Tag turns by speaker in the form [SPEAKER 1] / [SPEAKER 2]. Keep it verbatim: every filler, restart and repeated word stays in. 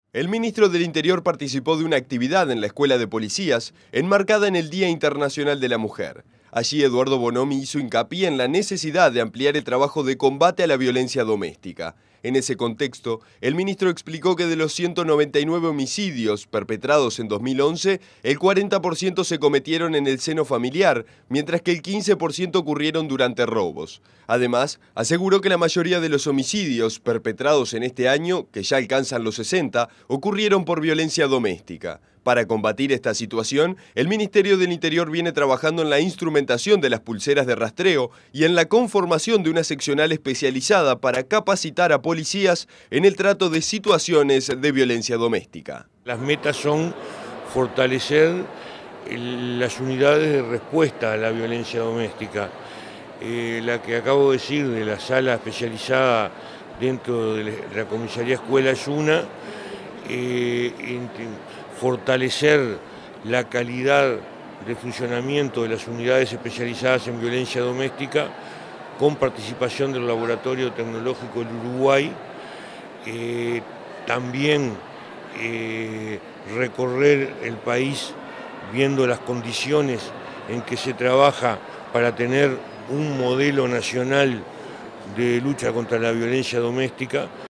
[SPEAKER 1] El ministro del Interior participó de una actividad en la Escuela de Policías, enmarcada en el Día Internacional de la Mujer. Allí Eduardo Bonomi hizo hincapié en la necesidad de ampliar el trabajo de combate a la violencia doméstica. En ese contexto, el ministro explicó que de los ciento noventa y nueve homicidios perpetrados en dos mil once, el cuarenta por ciento se cometieron en el seno familiar, mientras que el quince por ciento ocurrieron durante robos. Además, aseguró que la mayoría de los homicidios perpetrados en este año, que ya alcanzan los sesenta, ocurrieron por violencia doméstica. Para combatir esta situación, el Ministerio del Interior viene trabajando en la instrumentación de las pulseras de rastreo y en la conformación de una seccional especializada para capacitar a policías en el trato de situaciones de violencia doméstica.
[SPEAKER 2] Las metas son fortalecer las unidades de respuesta a la violencia doméstica. Eh, la que acabo de decir de la sala especializada dentro de la comisaría escuela es una. Eh, fortalecer la calidad de funcionamiento de las unidades especializadas en violencia doméstica con participación del Laboratorio Tecnológico del Uruguay. Eh, también eh, recorrer el país viendo las condiciones en que se trabaja para tener un modelo nacional de lucha contra la violencia doméstica.